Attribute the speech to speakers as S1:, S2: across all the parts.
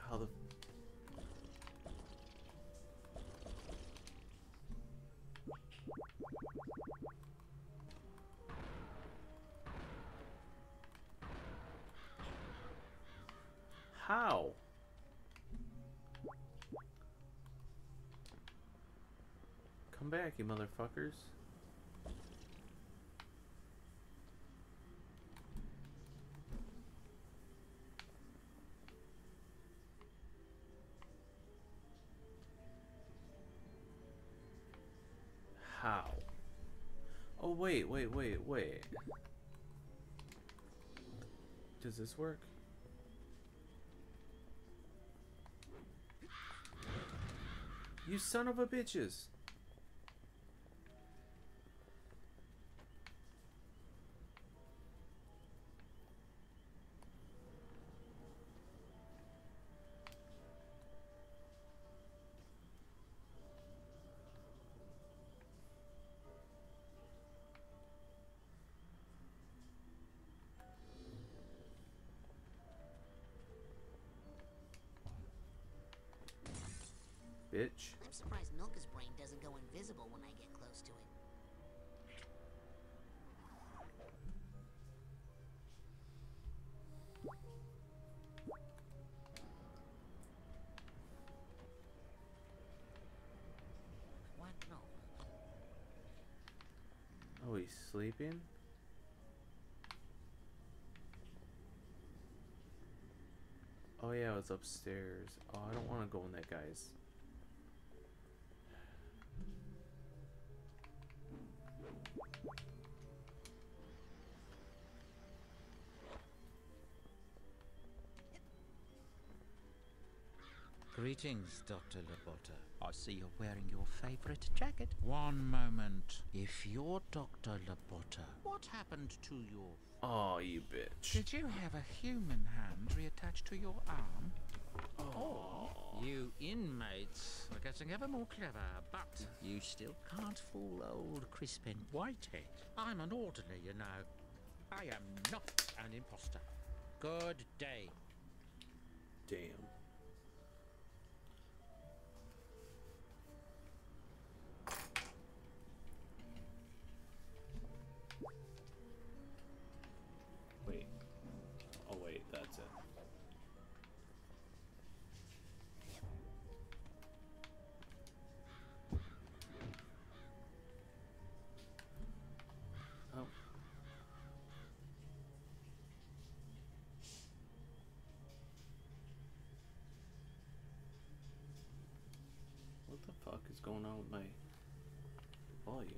S1: How the... How? Come back, you motherfuckers. How? Oh, wait. Does this work? You son of a bitches! Bitch.
S2: I'm surprised Milka's brain doesn't go invisible when I get close to it. What? No.
S1: Oh, he's sleeping? Oh yeah, it's upstairs. Oh, I don't want to go in that guy's.
S3: Greetings, Dr. Labotta.
S4: I see you're wearing your favorite jacket.
S3: One moment. If you're Dr. Labotta, what happened to your...
S1: Oh, you bitch.
S3: Did you have a human hand reattached to your arm?
S1: Oh.
S3: You inmates are getting ever more clever, but
S4: You still can't fool old Crispin Whitehead.
S3: I'm an orderly, you know. I am not an imposter. Good day.
S1: Damn. Wait. Oh wait, that's it. Oh. What the fuck is going on with my volume?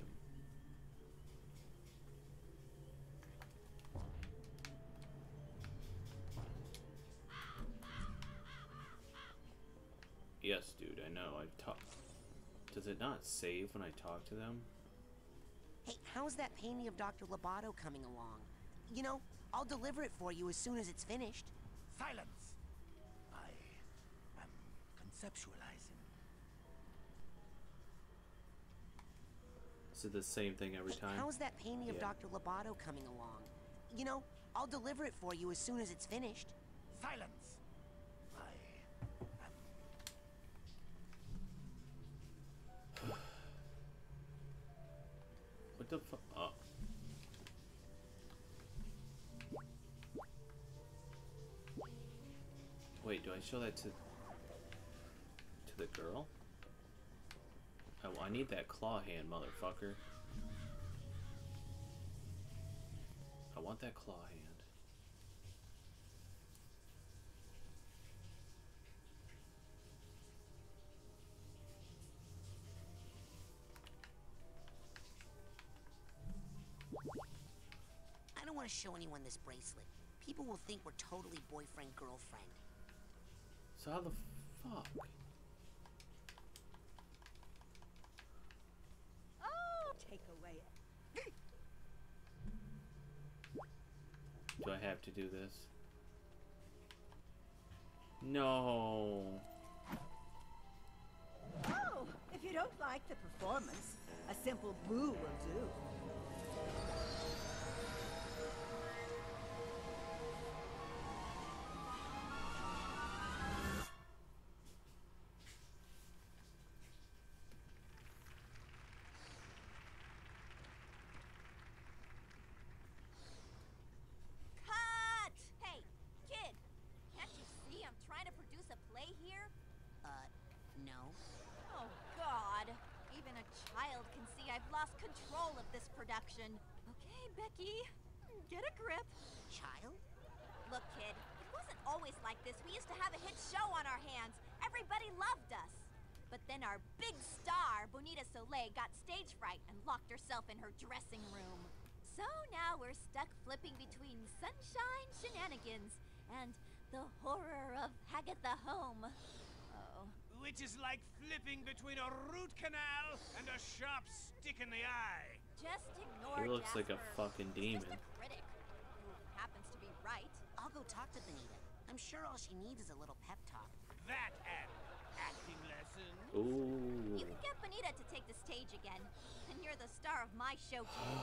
S1: Yes, dude, I know. I've talked. Does it not save when I talk to them?
S2: Hey, how's that painting of Dr. Loboto coming along? You know, I'll deliver it for you as soon as it's finished.
S5: Silence! I am conceptualizing.
S1: Is it the same thing every
S2: Hey,
S1: time?
S2: how's that painting of
S1: Yeah.
S2: Dr. Loboto coming along? You know, I'll deliver it for you as soon as it's finished.
S5: Silence! I am...
S1: What the fuck? Oh. Wait, do I show that to the girl? Oh, I need that claw hand, motherfucker. I want that claw hand.
S2: I don't want to show anyone this bracelet. People will think we're totally boyfriend-girlfriend.
S1: So how the fuck?
S6: Oh, take away.
S1: Do I have to do this? No.
S6: Oh, if you don't like the performance, a simple boo will do.
S7: control of this production. Okay, Becky, get a grip.
S2: Child?
S7: Look, kid, it wasn't always like this. We used to have a hit show on our hands. Everybody loved us. But then our big star, Bonita Soleil, got stage fright and locked herself in her dressing room. So now we're stuck flipping between sunshine shenanigans and the horror of Hagatha Home. Oh.
S5: Which is like flipping between a root canal and a sharp stick in the eye.
S7: Just ignore
S1: He looks like a
S7: Jasper.
S1: fucking demon.
S7: Just a critic who happens to be right.
S2: I'll go talk to Benita. I'm sure all she needs is a little pep talk.
S5: That and acting lessons.
S1: Ooh.
S7: You can get Bonita to take the stage again, and you're the star of my show too.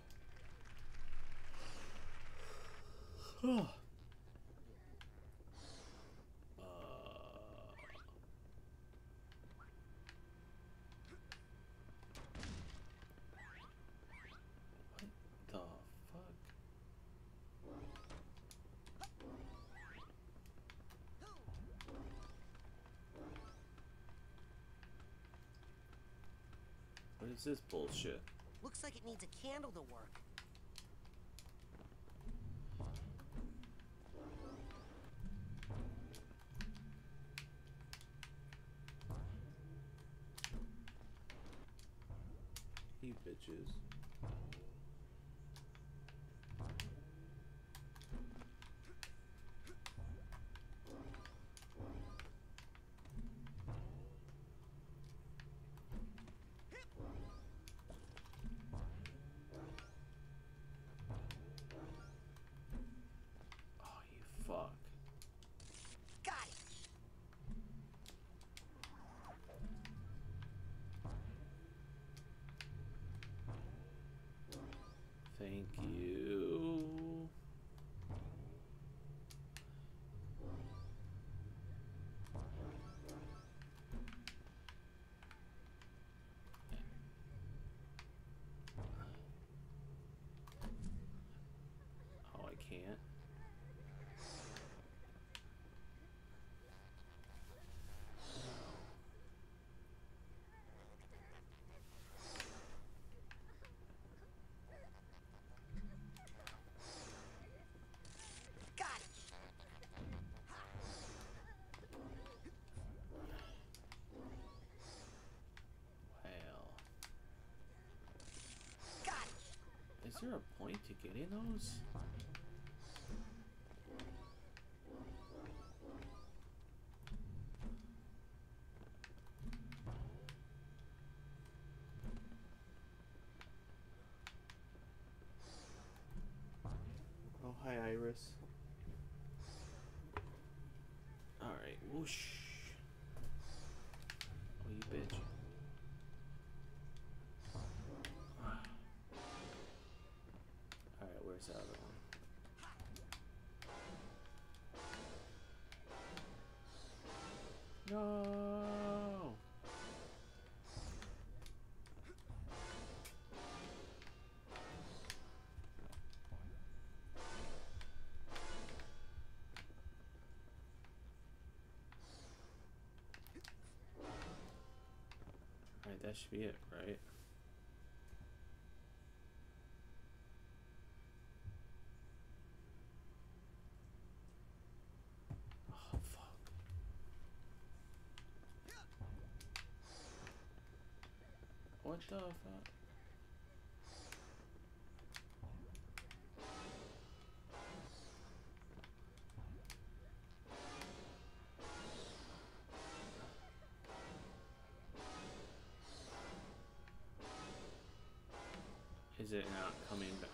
S1: The fuck? What is this bullshit?
S2: Looks like it needs a candle to work.
S1: You bitches. Oh, you fuck.
S2: Got it!
S1: Thank you. Oh, I can't.
S2: Got it!
S1: Well,
S2: Got it!
S1: is there a point to getting those? Oh, hi, Iris. Alright, whoosh. Oh, you bitch. Alright, where's the other one? No! Alright, that should be it, right? Oh, fuck. What the fuck? Is it not coming back?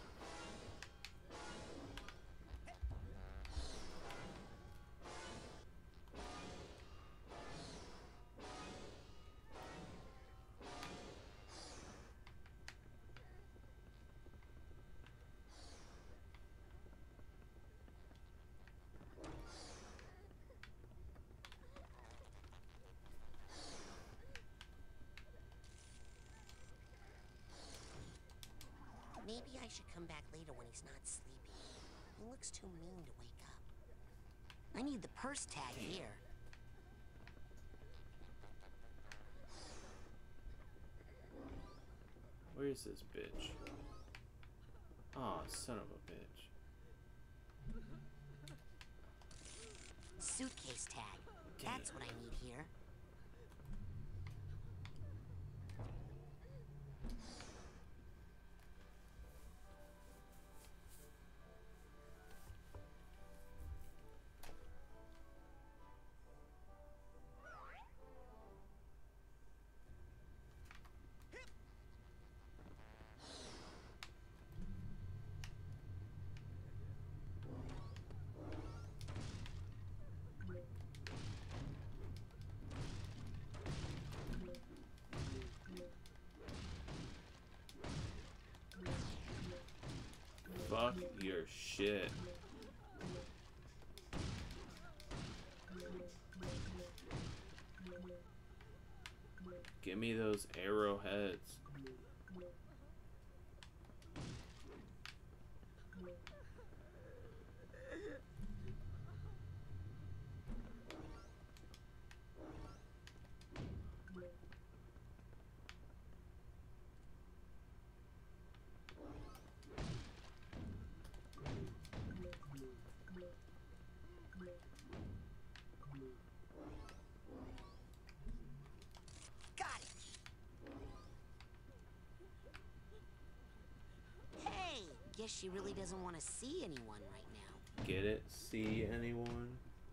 S2: Maybe I should come back later when he's not sleeping. He looks too mean to wake up. I need the purse tag here.
S1: Where's this bitch? Aw, son of a bitch.
S2: Suitcase tag. That's what I need here.
S1: Fuck your shit. Give me those arrowheads.
S2: Got it. Hey, guess she really doesn't want to see anyone right now.
S1: Get it? See anyone?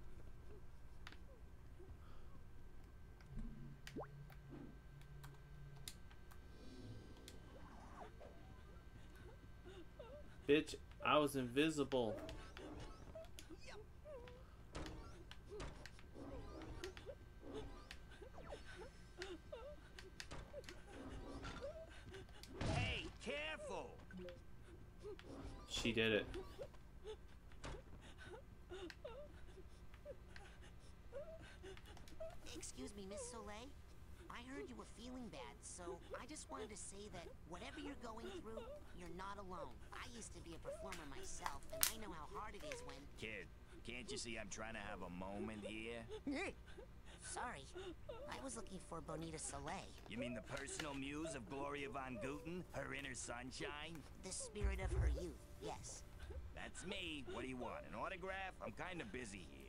S1: Bitch, I was invisible.
S5: Hey, careful!
S1: She did it.
S2: Excuse me, Miss Soleil. I heard you were feeling bad, so I just wanted to say that whatever you're going through, you're not alone. I used to be a performer myself, and I know how hard it is when...
S5: Kid, can't you see I'm trying to have a moment here?
S2: Sorry. I was looking for Bonita Soleil,
S5: You mean the personal muse of Gloria von Guten? Her inner sunshine?
S2: the spirit of her youth, yes.
S5: That's me. What do you want? An autograph? I'm kind of busy here.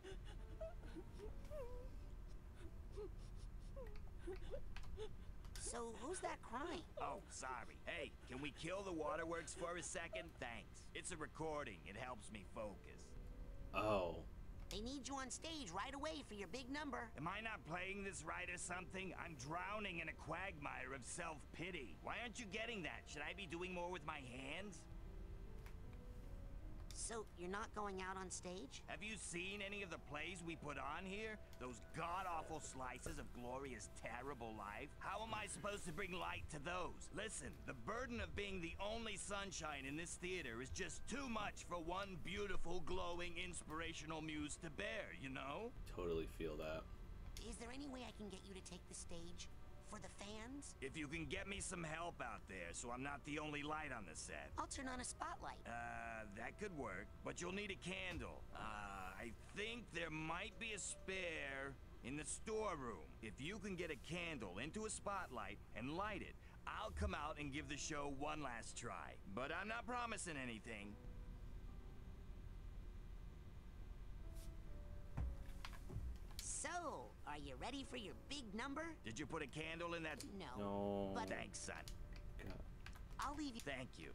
S2: So, who's that crying?
S5: Oh, sorry. Hey, can we kill the waterworks for a second? Thanks. It's a recording. It helps me focus.
S1: Oh.
S2: They need you on stage right away for your big number.
S5: Am I not playing this right or something? I'm drowning in a quagmire of self-pity. Why aren't you getting that? Should I be doing more with my hands?
S2: So, you're not going out on stage?
S5: Have you seen any of the plays we put on here? Those god-awful slices of Gloria's terrible life? How am I supposed to bring light to those? Listen, the burden of being the only sunshine in this theater is just too much for one beautiful, glowing, inspirational muse to bear, you know?
S1: Totally feel that.
S2: Is there any way I can get you to take the stage? For the fans?
S5: If you can get me some help out there so I'm not the only light on the set.
S2: I'll turn on a spotlight.
S5: That could work, but you'll need a candle. I think there might be a spare in the storeroom. If you can get a candle into a spotlight and light it, I'll come out and give the show one last try. But I'm not promising anything.
S2: So, are you ready for your big number?
S5: Did you put a candle in that?
S2: No.
S1: No.
S2: But
S5: Thanks, son.
S1: God.
S2: I'll leave you.
S5: Thank you.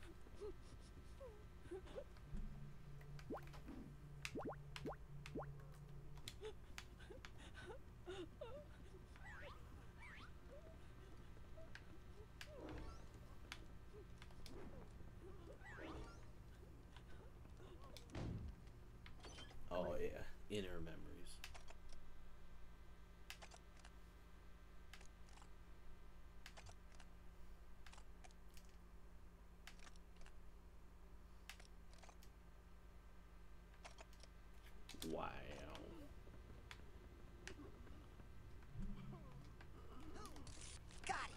S1: Oh yeah, inner memories. Wow.
S2: Got it.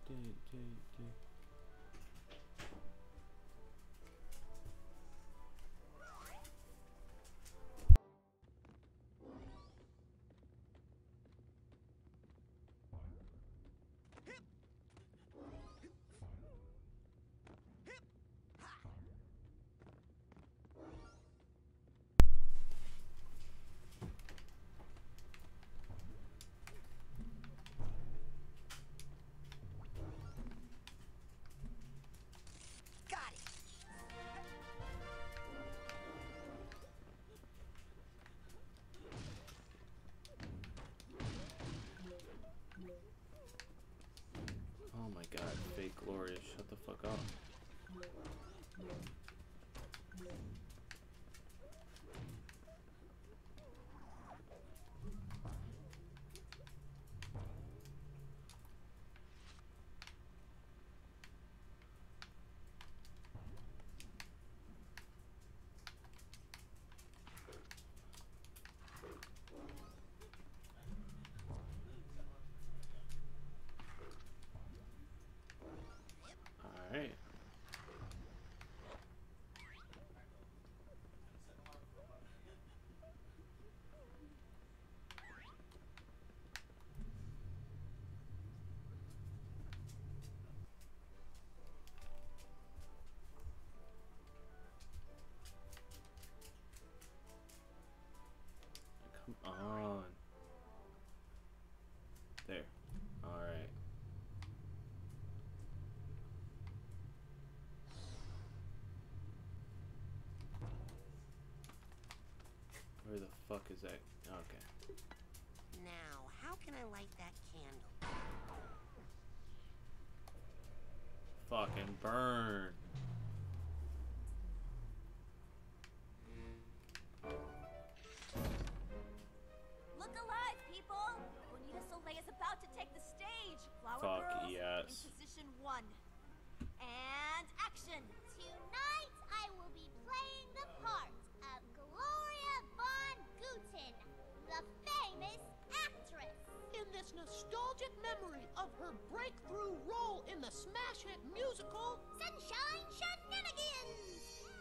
S2: Got it.
S1: Oh my god, fake Gloria, shut the fuck up. Alright. Come on. There. Alright. Where the fuck is that? Okay.
S2: Now, how can I light that candle?
S1: Fucking burn.
S7: Look alive, people! Bonita Soleil is about to take the stage. Flower
S1: Fuck
S7: Girls
S1: yes.
S7: in position 1. And action!
S8: Tonight, I will be playing the part of Gloria Von Guten, the famous actress.
S9: In this nostalgic memory of her breakthrough role in the smash hit musical
S8: Sunshine Shenanigans!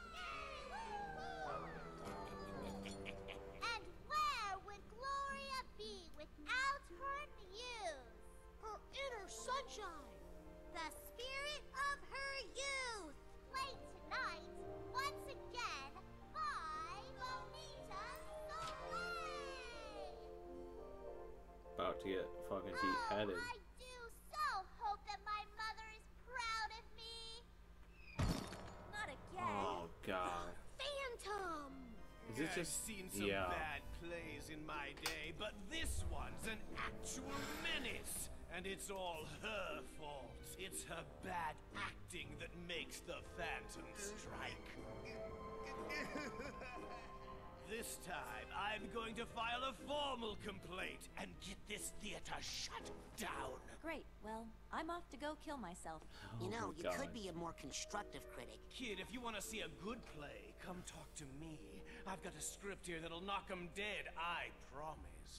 S8: And where would Gloria be without her muse?
S9: her inner sunshine.
S8: The spirit of her youth. Played tonight, once again, by Bonita Soleil.
S1: About to get fucking
S8: Oh,
S1: beheaded.
S8: I do so hope that my mother is proud of me.
S7: Not again.
S1: Oh god.
S9: Phantom!
S1: Is it
S5: I've
S1: just
S5: seen some
S1: yeah?
S5: bad plays in my day, but this one's an actual menace. And it's all her fault. It's her bad acting that makes the Phantom strike. This time, I'm going to file a formal complaint and get this theater shut down.
S7: Great. Well, I'm off to go kill myself.
S2: You know,
S1: my
S2: you
S1: God.
S2: could be a more constructive critic.
S5: Kid, if you want to see a good play, come talk to me. I've got a script here that'll knock 'em dead, I promise.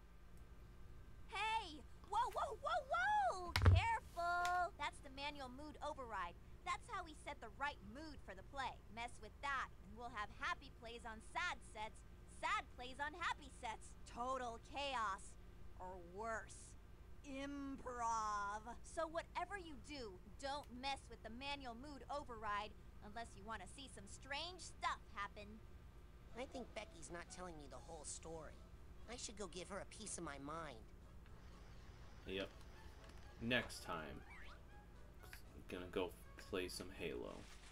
S7: Hey! Whoa, whoa, whoa, whoa! Careful! That's the manual mood override. That's how we set the right mood for the play. Mess with that, and we'll have happy plays on sad sets, sad plays on happy sets. Total chaos. Or worse. Improv. So whatever you do, don't mess with the manual mood override unless you want to see some strange stuff happen.
S2: I think Becky's not telling me the whole story. I should go give her a piece of my mind.
S1: Yep. Next time, gonna go play some Halo.